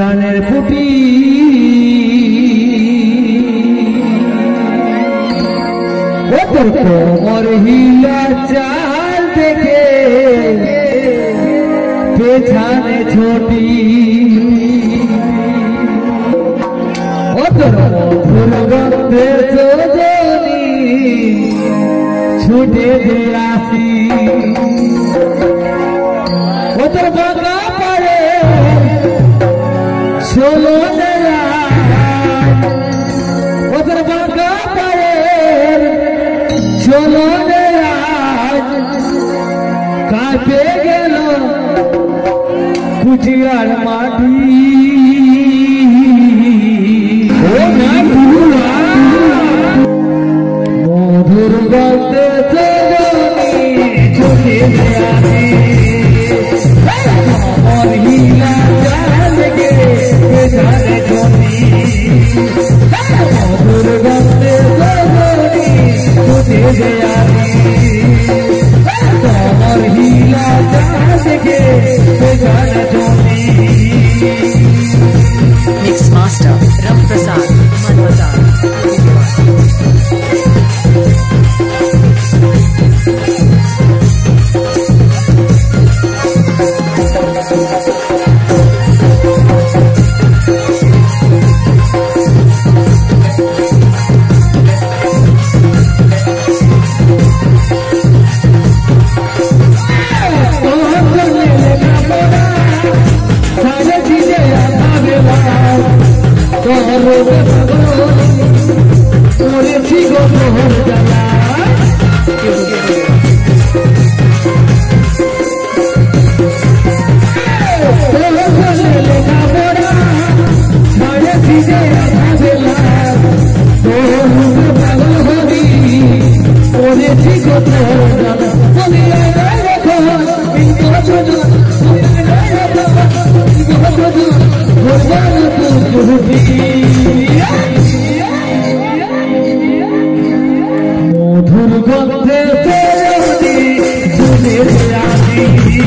প্রাণের ফুটি ও তোর কোমর হিলা চাল দেখে পেছানে ছোটি ও তোর মধুর গন্ধে সজনী ছুটে যে আসি ও তোর বাঁকা পারে ষোলো ও তোর বাঁকা পারে ষোলো কাঁপে গেল কুচিয়ার মাটি মধুর গন্ধে ছুটে আসি আমার হিলা চাল গে পেছানে ছোটি মধুর গন্ধে ছুটে আসি আমার হিলা চাল গে পেছানে ছোটি। Mix Master Ram Prasad Manvazar মধুর গন্ধে ছুটে আসি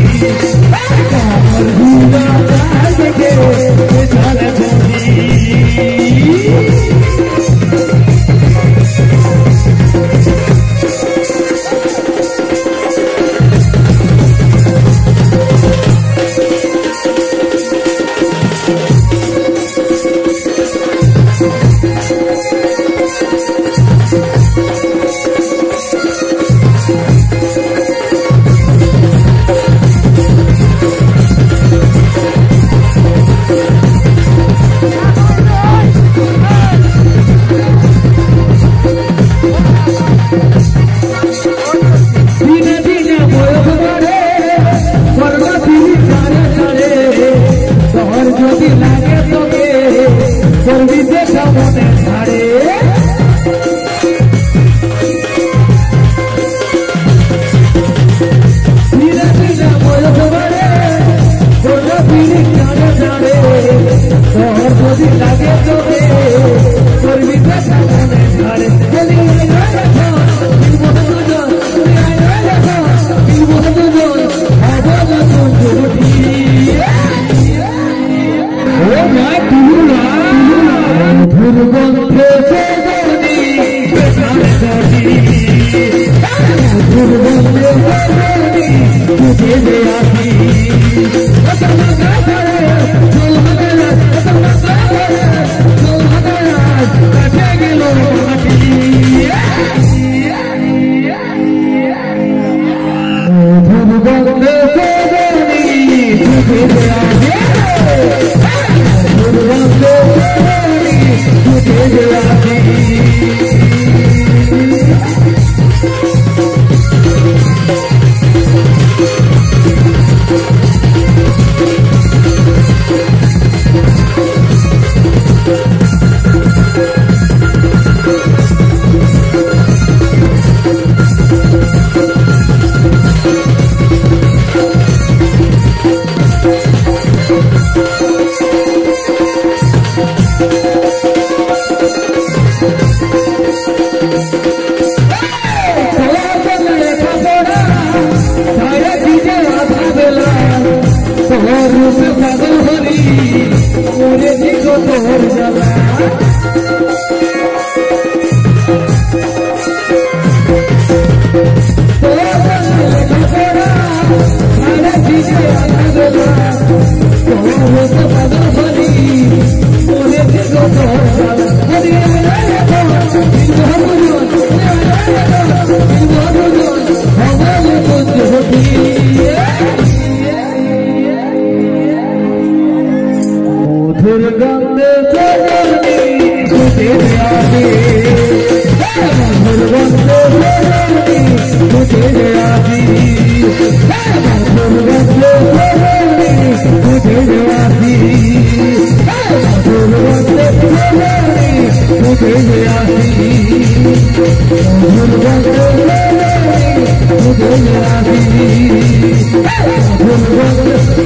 আমার হিলা চাল গে পেছানে ছোটি। भूल